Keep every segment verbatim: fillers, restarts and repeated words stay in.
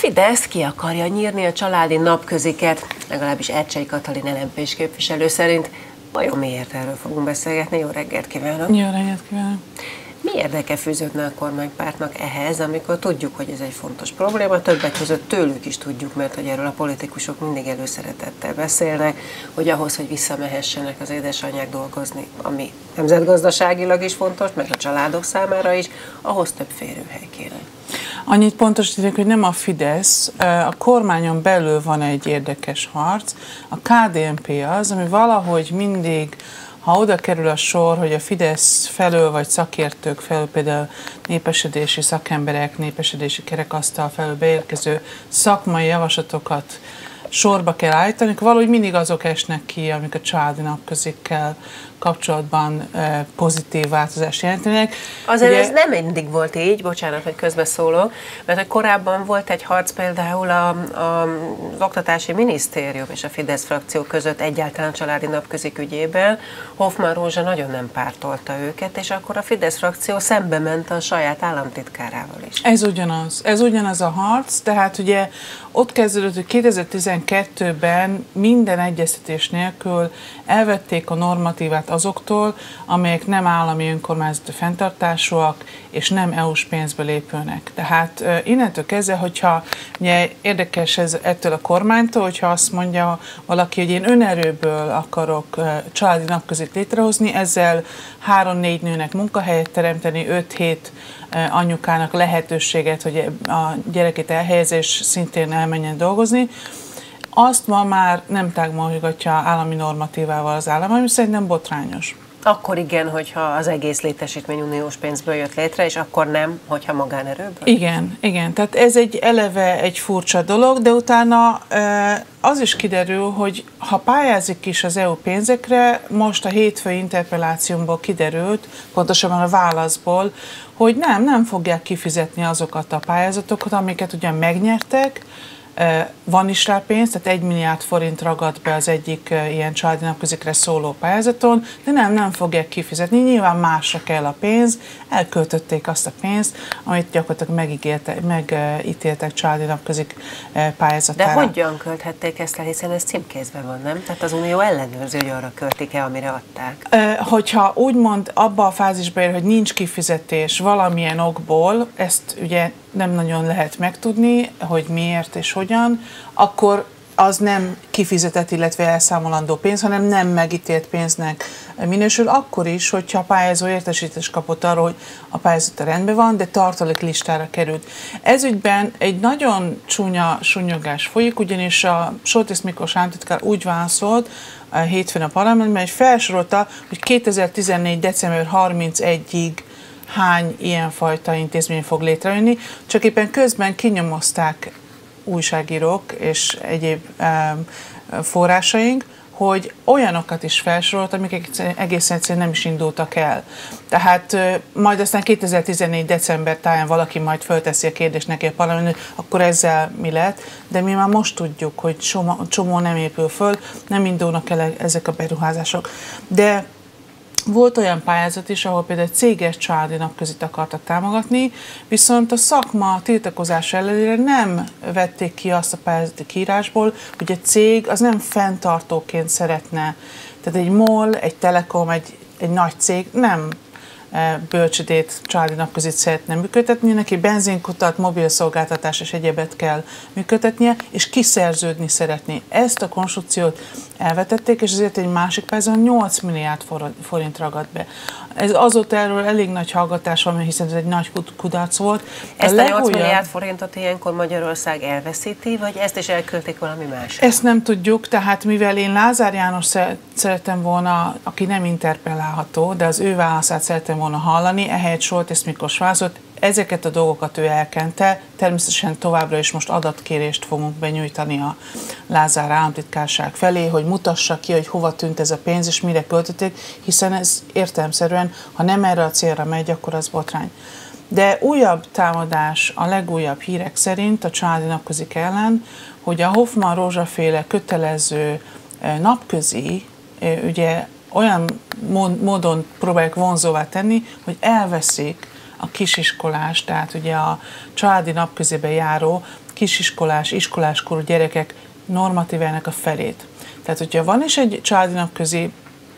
Fidesz ki akarja nyírni a családi napköziket, legalábbis Ercsei Katalin el em pés képviselő szerint. Vajon miért, erről fogunk beszélgetni? Jó reggelt kívánok! Jó reggelt kívánok! Mi érdeke fűződne a kormánypártnak ehhez, amikor tudjuk, hogy ez egy fontos probléma, többek között tőlük is tudjuk, mert hogy erről a politikusok mindig előszeretettel beszélnek, hogy ahhoz, hogy visszamehessenek az édesanyák dolgozni, ami nemzetgazdaságilag is fontos, meg a családok számára is, ahhoz több férőhely kéne. Annyit pontosítanék, hogy nem a Fidesz, a kormányon belül van egy érdekes harc. A ká dé en pé az, ami valahogy mindig, ha oda kerül a sor, hogy a Fidesz felől, vagy szakértők felől, például népesedési szakemberek, népesedési kerekasztal felől beérkező szakmai javaslatokat sorba kell állítani, valahogy mindig azok esnek ki, amik a családi napközikkel kapcsolatban e, pozitív változást jelentenek. Azért Ugye, ez nem mindig volt így, bocsánat, hogy közbeszólok, mert hogy korábban volt egy harc például a, a, az Oktatási Minisztérium és a Fidesz frakció között egyáltalán családi napközik ügyében. Hoffmann Rózsa nagyon nem pártolta őket, és akkor a Fidesz frakció szembe ment a saját államtitkárával is. Ez ugyanaz, ez ugyanaz a harc, tehát ugye ott kezdődött, hogy kétezer-tizenkettőben minden egyeztetés nélkül elvették a normatívát azoktól, amelyek nem állami önkormányzati fenntartásúak, és nem é u-s pénzbe lépőnek. Tehát uh, innentől kezdve, hogyha ugye érdekes ez ettől a kormánytól, hogyha azt mondja valaki, hogy én önerőből akarok uh, családi napközit létrehozni, ezzel három-négy nőnek munkahelyet teremteni, öt-hét uh, anyukának lehetőséget, hogy a gyerekét elhelyezés szintén elmenjen dolgozni, azt ma már nem támogatja állami normatívával az állam, ami szerintem botrányos. Akkor igen, hogyha az egész létesítmény uniós pénzből jött létre, és akkor nem, hogyha magánerőből? Igen, igen. Tehát ez egy eleve egy furcsa dolog, de utána az is kiderül, hogy ha pályázik is az é u pénzekre, most a hétfői interpellációmból kiderült, pontosabban a válaszból, hogy nem, nem fogják kifizetni azokat a pályázatokat, amiket ugyan megnyertek, van is rá pénz, tehát egy milliárd forint ragad be az egyik ilyen családi napközikre szóló pályázaton, de nem, nem fogják kifizetni. Nyilván másra kell a pénz, elköltötték azt a pénzt, amit gyakorlatilag megítéltek családi napközik pályázatára. De hogyan költhették ezt el, hiszen ez címkézben van, nem? Tehát az Unió ellenőrzi, hogy arra költik-e, amire adták. Hogyha úgymond abba a fázisba ér, hogy nincs kifizetés valamilyen okból, ezt ugye nem nagyon lehet megtudni, hogy miért és hogyan, akkor az nem kifizetett, illetve elszámolandó pénz, hanem nem megítélt pénznek minősül, akkor is, hogyha a pályázó értesítést kapott arról, hogy a pályázata rendben van, de tartalék listára került. Ezügyben egy nagyon csúnya sunyogás folyik, ugyanis a Soltész Miklós államtitkár úgy válaszolt a hétfőn a parlamentben, hogy felsorolta, hogy kétezer-tizennégy. december harmincegyedikéig hány ilyenfajta intézmény fog létrejönni, csak éppen közben kinyomozták újságírók és egyéb um, forrásaink, hogy olyanokat is felsorolt, amik egészen egyszerűen nem is indultak el. Tehát uh, majd aztán kétezer-tizennégy. december táján valaki majd fölteszi a kérdést neki a parlamentben, hogy akkor ezzel mi lett, de mi már most tudjuk, hogy csomó, csomó nem épül föl, nem indulnak el ezek a beruházások. De volt olyan pályázat is, ahol például céges családi napközit akartak támogatni, viszont a szakma tiltakozás ellenére nem vették ki azt a pályázati kiírásból, hogy a cég az nem fenntartóként szeretne. Tehát egy MOL, egy Telekom, egy, egy nagy cég nem bölcsödét, családi napközit szeretne működtetni, neki benzinkutat, mobil szolgáltatás és egyebet kell működtetnie, és kiszerződni szeretné. Ezt a konstrukciót elvetették, és ezért egy másik pályázón nyolc milliárd forint ragad be. Ez azóta erről elég nagy hallgatás van, hiszen ez egy nagy kudarc volt. Ezt a, a legújabb... nyolc milliárd forintot ilyenkor Magyarország elveszíti, vagy ezt is elköltik valami másra? Ezt nem tudjuk, tehát mivel én Lázár János szerettem volna, aki nem interpellálható, de az ő válaszát szerettem volna hallani, ehelyett Soltész Miklós válaszolt, ezeket a dolgokat ő elkente, természetesen továbbra is most adatkérést fogunk benyújtani a Lázár államtitkárság felé, hogy mutassa ki, hogy hova tűnt ez a pénz, és mire költötték, hiszen ez értelemszerűen, ha nem erre a célra megy, akkor az botrány. De újabb támadás a legújabb hírek szerint a családi napközik ellen, hogy a Hoffmann Rózsa-féle kötelező napközi, ugye olyan módon próbálják vonzóvá tenni, hogy elveszik a kisiskolás, tehát ugye a családi napközébe járó kisiskolás, iskoláskorú gyerekek normatívának a felét. Tehát, hogyha van is egy családi napközi,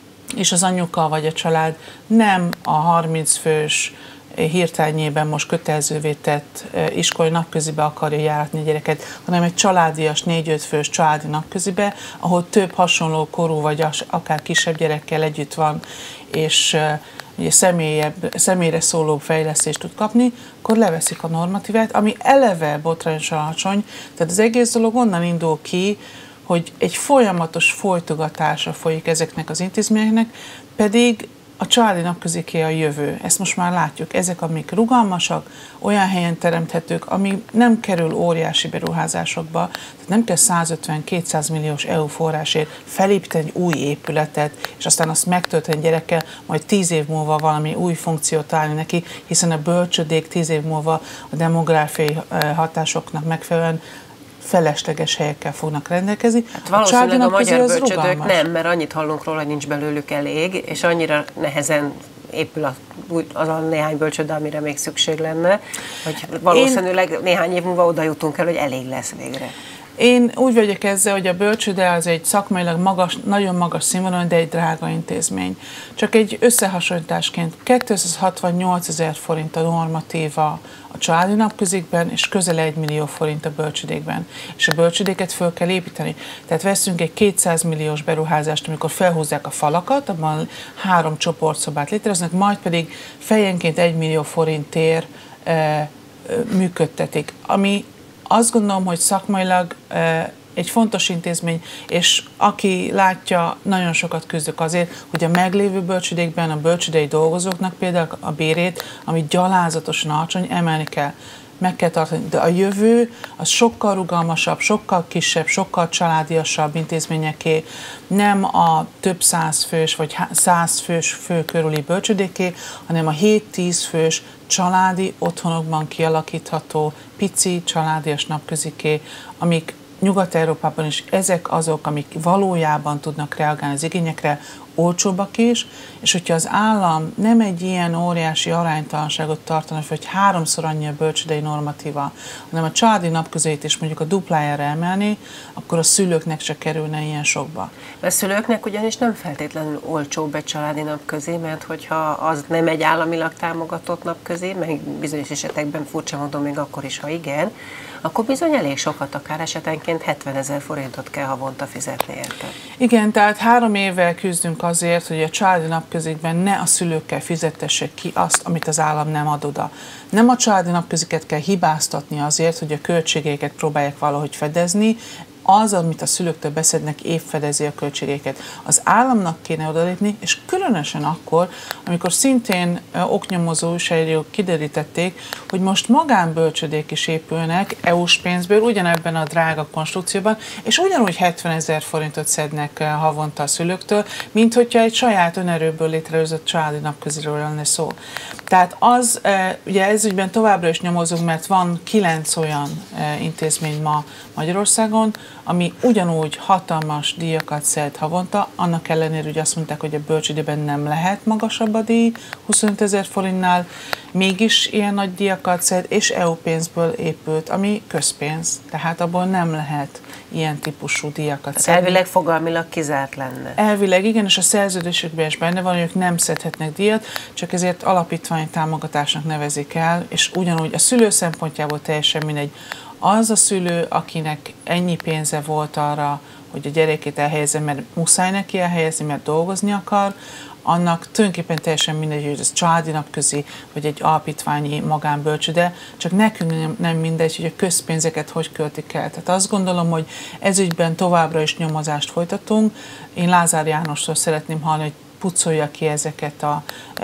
és az anyuka vagy a család nem a harminc fős hirtelenjében most kötelezővé tett iskolai napközibe akarja járatni a gyereket, hanem egy családias négy-öt fős családi napközibe, ahol több hasonló korú vagy akár kisebb gyerekkel együtt van, és ugye személyebb, személyre szóló fejlesztést tud kapni, akkor leveszik a normatívát, ami eleve botrányosan alacsony. Tehát az egész dolog onnan indul ki, hogy egy folyamatos folytogatása folyik ezeknek az intézményeknek, pedig a családi napköziké a jövő. Ezt most már látjuk. Ezek, amik rugalmasak, olyan helyen teremthetők, ami nem kerül óriási beruházásokba, tehát nem kell százötven-kétszáz milliós é u forrásért felépíteni egy új épületet, és aztán azt megtölteni gyerekkel, majd tíz év múlva valami új funkciót találni neki, hiszen a bölcsödék tíz év múlva a demográfiai hatásoknak megfelelően felesleges helyekkel fognak rendelkezni. Hát valószínűleg a, a magyar bölcsödők nem, mert annyit hallunk róla, hogy nincs belőlük elég, és annyira nehezen épül az a néhány bölcsöde, amire még szükség lenne, hogy valószínűleg Én... néhány év múlva oda jutunk el, hogy elég lesz végre. Én úgy vagyok ezzel, hogy a bölcsőde az egy szakmailag magas, nagyon magas színvonalon, de egy drága intézmény. Csak egy összehasonlításként kétszázhatvannyolcezer forint a normatíva a családi napközikben, és közel egy millió forint a bölcsödékben. És a bölcsödéket föl kell építeni. Tehát veszünk egy kétszáz milliós beruházást, amikor felhúzzák a falakat, abban három csoportszobát létreznek, majd pedig fejenként egy millió forintért e, e, működtetik, ami azt gondolom, hogy szakmailag egy fontos intézmény, és aki látja, nagyon sokat küzdök azért, hogy a meglévő bölcsödékben a bölcsödei dolgozóknak például a bérét, ami gyalázatosan alacsony, emelni kell. Meg kell tartani. De a jövő az sokkal rugalmasabb, sokkal kisebb, sokkal családiasabb intézményeké, nem a több száz fős vagy száz fős fő körüli bölcsödéké, hanem a hét-tíz fős családi otthonokban kialakítható pici családias napköziké, amik Nyugat-Európában is ezek azok, amik valójában tudnak reagálni az igényekre, olcsóbbak is, és hogyha az állam nem egy ilyen óriási aránytalanságot tartana, hogy háromszor annyi a bölcsődei normatíva, hanem a családi napközét is mondjuk a duplájára emelni, akkor a szülőknek se kerülne ilyen sokba. A szülőknek ugyanis nem feltétlenül olcsóbb egy családi napközé, mert hogyha az nem egy államilag támogatott napközé, meg bizonyos esetekben furcsa módon még akkor is, ha igen, akkor bizony elég sokat, akár esetenként hetvenezer forintot kell havonta fizetni érte. Igen, tehát három évvel küzdünk azért, hogy a családi napközikben ne a szülőkkel fizettessék ki azt, amit az állam nem ad oda. Nem a családi napköziket kell hibáztatni azért, hogy a költségeiket próbálják valahogy fedezni, az, amit a szülőktől beszednek, épp fedezi a költségeket. Az államnak kéne odalépni, és különösen akkor, amikor szintén oknyomozó újságírók kiderítették, hogy most magánbölcsödék is épülnek é u-s pénzből, ugyanebben a drága konstrukcióban, és ugyanúgy hetvenezer forintot szednek havonta a szülőktől, mint hogyha egy saját önerőből létrehozott családi napköziről lenne szó. Tehát az, ugye ez ügyben továbbra is nyomozunk, mert van kilenc olyan intézmény ma Magyarországon, ami ugyanúgy hatalmas díjakat szed havonta, annak ellenére, hogy azt mondták, hogy a bölcsődében nem lehet magasabb a díj, huszonötezer forintnál, mégis ilyen nagy díjakat szed, és é u pénzből épült, ami közpénz, tehát abból nem lehet ilyen típusú díjakat szedni. Elvileg fogalmilag kizárt lenne. Elvileg igen, és a szerződésükben is benne van, hogy ők nem szedhetnek díjat, csak ezért alapítványi támogatásnak nevezik el, és ugyanúgy a szülő szempontjából teljesen mindegy. Az a szülő, akinek ennyi pénze volt arra, hogy a gyerekét elhelyezze, mert muszáj neki elhelyezni, mert dolgozni akar, annak tulajdonképpen teljesen mindegy, hogy ez családi napközi, vagy egy alapítványi magánbölcsőde, csak nekünk nem mindegy, hogy a közpénzeket hogy költik el. Tehát azt gondolom, hogy ezügyben továbbra is nyomozást folytatunk. Én Lázár Jánostól szeretném hallani, hogy pucolja ki ezeket a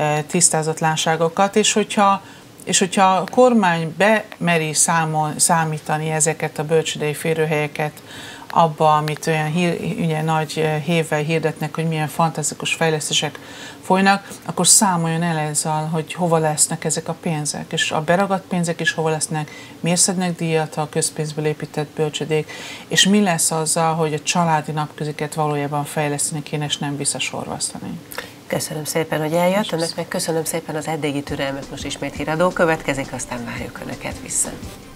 tisztázatlanságokat, és hogyha És hogyha a kormány bemeri számol, számítani ezeket a bölcsődei férőhelyeket abba, amit olyan hír, ugye, nagy hévvel hirdetnek, hogy milyen fantasztikus fejlesztések folynak, akkor számoljon el ezzel, hogy hova lesznek ezek a pénzek, és a beragadt pénzek is hova lesznek, miért szednek díjat a közpénzből épített bölcsödék, és mi lesz azzal, hogy a családi napköziket valójában fejleszteni kéne, és nem visszasorvasztani. Köszönöm szépen, hogy eljött, önnek meg köszönöm szépen az eddigi türelmet, most ismét híradó következik, aztán várjuk Önöket vissza.